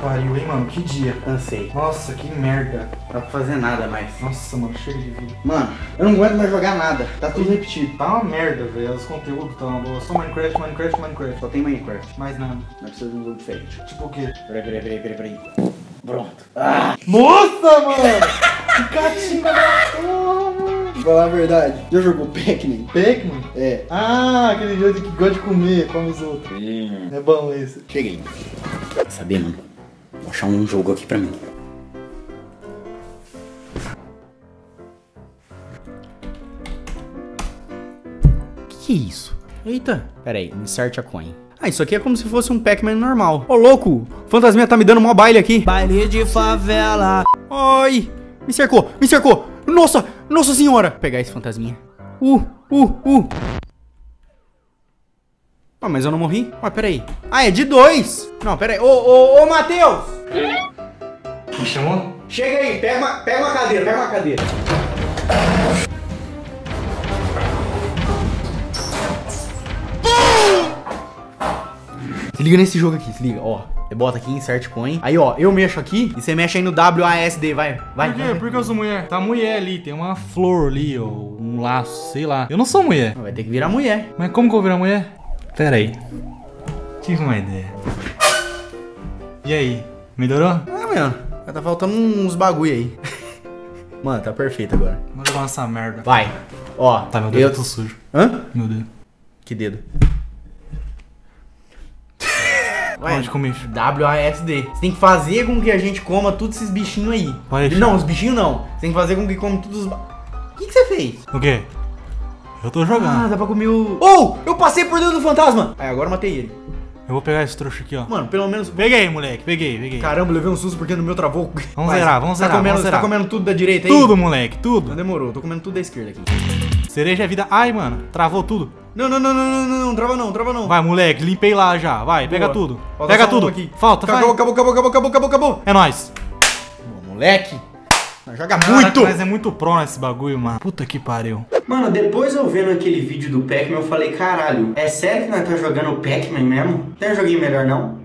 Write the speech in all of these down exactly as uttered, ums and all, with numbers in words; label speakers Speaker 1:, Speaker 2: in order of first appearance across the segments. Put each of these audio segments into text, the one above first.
Speaker 1: pariu, hein, mano? Que dia.
Speaker 2: Cansei.
Speaker 1: Nossa, que merda.
Speaker 2: Não dá pra fazer nada mais.
Speaker 1: Nossa, mano, chega de vida.
Speaker 2: Mano, eu não aguento mais jogar nada. Tá tudo repetido.
Speaker 1: Tá uma merda, velho. Os conteúdos tá uma boa. Só Minecraft, Minecraft, Minecraft.
Speaker 2: Só tem Minecraft.
Speaker 1: Mais nada.
Speaker 2: Não precisa de um jogo diferente.
Speaker 1: Tipo o quê?
Speaker 2: Peraí, peraí, peraí, peraí, peraí. Pronto. Ah!
Speaker 1: Nossa, mano! Que catinga da porra, mano!
Speaker 2: Vou falar a verdade. Já jogou Pac-Man?
Speaker 1: Pac-Man?
Speaker 2: É.
Speaker 1: Ah, aquele jogo que gosta de comer, come os outros.
Speaker 2: Hum.
Speaker 1: É bom esse.
Speaker 2: Cheguei. Quer saber, mano? Vou achar um jogo aqui pra mim. Que que é isso? Eita. Pera aí, insert a coin. Ah, isso aqui é como se fosse um Pac-Man normal. Ô, louco! O fantasminha tá me dando mó baile aqui.
Speaker 3: Baile de favela.
Speaker 2: Oi! Me cercou! Me cercou! Nossa! Nossa senhora! Vou pegar esse fantasminha. Uh! Uh! Uh! Ah, mas eu não morri? Ué, peraí. Ah, é de dois! Não, peraí. Ô, ô, ô, Matheus!
Speaker 1: Me chamou?
Speaker 2: Chega aí, pega uma, pega uma cadeira, pega uma cadeira. Se liga nesse jogo aqui, se liga, ó. Você bota aqui, insert coin. Aí, ó, eu mexo aqui e você mexe aí no W A S D, vai, vai.
Speaker 1: Por quê?
Speaker 2: vai.
Speaker 1: Por que eu sou mulher? Tá mulher ali, tem uma flor ali, ou um laço, sei lá. Eu não sou mulher.
Speaker 2: Vai ter que virar mulher.
Speaker 1: Mas como que eu vou virar mulher? Pera aí. Tive uma ideia. E aí? Melhorou?
Speaker 2: Ah, mano, tá faltando uns bagulho aí. Mano, tá perfeito agora.
Speaker 1: Vou jogar essa merda.
Speaker 2: Vai, ó.
Speaker 1: Tá, meu dedo,
Speaker 2: eu
Speaker 1: eu tô sujo.
Speaker 2: Hã?
Speaker 1: Meu dedo.
Speaker 2: Que dedo?
Speaker 1: Onde comer?
Speaker 2: W A S D. Você tem que fazer com que a gente coma todos esses bichinhos aí.
Speaker 1: Pode
Speaker 2: Não, os bichinhos não. Você tem que fazer com que coma todos os... ba- O que, que você fez?
Speaker 1: O quê? Eu tô
Speaker 2: Ah,
Speaker 1: jogando.
Speaker 2: dá pra comer o... Oh, eu passei por dentro do fantasma. Aí, agora eu matei ele.
Speaker 1: Eu vou pegar esse trouxa aqui, ó.
Speaker 2: Mano, pelo menos...
Speaker 1: Peguei, moleque. Peguei, peguei.
Speaker 2: Caramba, eu levei um susto porque no meu travou.
Speaker 1: Vamos
Speaker 2: Vai,
Speaker 1: zerar, vamos
Speaker 2: tá
Speaker 1: zerar,
Speaker 2: Comendo,
Speaker 1: vamos
Speaker 2: você tá
Speaker 1: zerar.
Speaker 2: comendo tudo da direita aí?
Speaker 1: Tudo, moleque,
Speaker 2: Não
Speaker 1: tudo.
Speaker 2: demorou, eu tô comendo tudo da esquerda aqui.
Speaker 1: Cereja é vida. Ai, mano, travou tudo.
Speaker 2: Não, não, não, não, não, não, não, trava não, trava não.
Speaker 1: Vai, moleque, limpei lá já. Vai, pega
Speaker 2: Boa.
Speaker 1: tudo.
Speaker 2: Falta
Speaker 1: Pega
Speaker 2: só um
Speaker 1: tudo.
Speaker 2: aqui.
Speaker 1: Falta, vai.
Speaker 2: Acabou, acabou, acabou, acabou, acabou, acabou, acabou.
Speaker 1: É nóis.
Speaker 2: Boa, moleque. Joga
Speaker 1: Caraca,
Speaker 2: muito.
Speaker 1: Mas é muito pro nesse bagulho, mano. Puta que pariu.
Speaker 3: Mano, depois eu vendo aquele vídeo do Pac-Man, eu falei, caralho, é sério que nós tá jogando o Pac-Man mesmo? Tem um joguinho melhor não?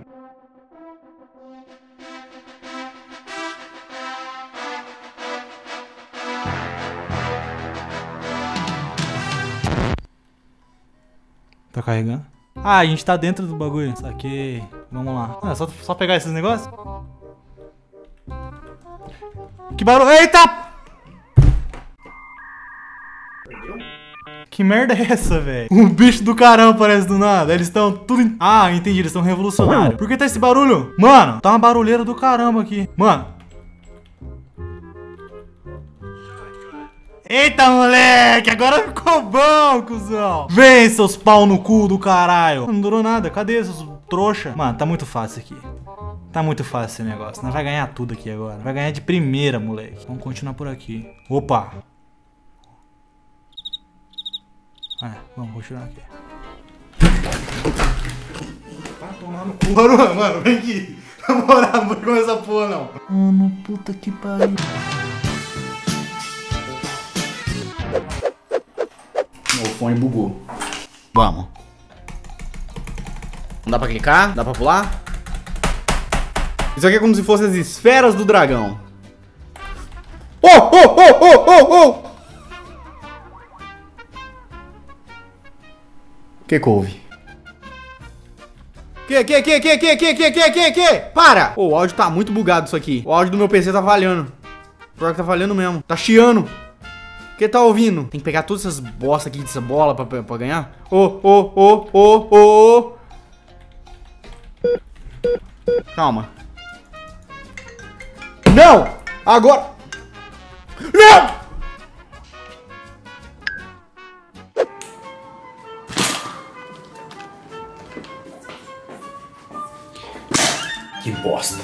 Speaker 1: Tá carregando? Ah, a gente tá dentro do bagulho. Saquei. Vamos lá. Ah, só, só pegar esses negócios? Que barulho. Eita! Que merda é essa, velho? Um bicho do caramba aparece do nada. Eles estão tudo... Em... Ah, entendi. Eles estão revolucionários. Por que tá esse barulho? Mano, tá uma barulheira do caramba aqui. Mano. Eita, moleque. Agora ficou bom, cuzão. Vem, seus pau no cu do caralho. Não durou nada. Cadê esses trouxa? Mano, tá muito fácil aqui. Tá muito fácil esse negócio. Nós vai ganhar tudo aqui agora. Vai ganhar de primeira, moleque. Vamos continuar por aqui. Opa. É, vamos continuar aqui. Vai tomar no cu. Mano, mano, vem aqui. Na moral, não vou comer essa porra, não. Mano, puta que pariu.
Speaker 2: Meu fone bugou. Vamos. Não dá pra clicar? Dá pra pular? Isso aqui é como se fossem as esferas do dragão. Oh, oh, oh, oh, oh, oh! Que que houve? Que, que, que, que, que, que, que, que, que, que? Para! Oh, o áudio tá muito bugado isso aqui. O áudio do meu P C tá falhando. Pior que tá falhando mesmo. Tá chiando. Quem tá ouvindo? Tem que pegar todas essas bosta aqui dessa bola pra, pra, pra ganhar. Ô, ô, ô, ô, ô. Calma. Não! Agora! Não! Que bosta.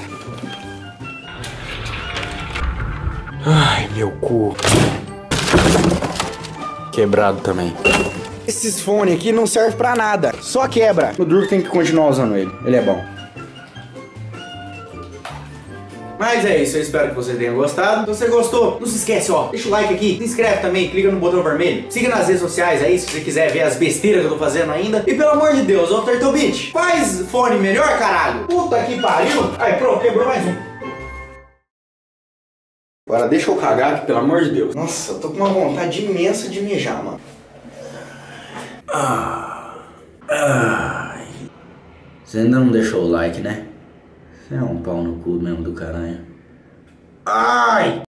Speaker 2: Ai, meu cu. Quebrado também. Esses fones aqui não servem pra nada. Só quebra. O Durk tem que continuar usando ele. Ele é bom.
Speaker 3: Mas é isso, eu espero que você tenha gostado. Se você gostou, não se esquece, ó, deixa o like aqui, se inscreve também, clica no botão vermelho. Siga nas redes sociais aí, se você quiser ver as besteiras que eu tô fazendo ainda. E pelo amor de Deus, ô Turtlebeat, faz fone melhor, caralho. Puta que pariu. Aí, pronto, quebrou mais um. Agora deixa eu cagar aqui, pelo amor de Deus. Nossa, eu tô com uma vontade imensa de mijar, mano. Ah. Ai. Você ainda não deixou o like, né? Você é um pau no cu mesmo do caralho. Ai!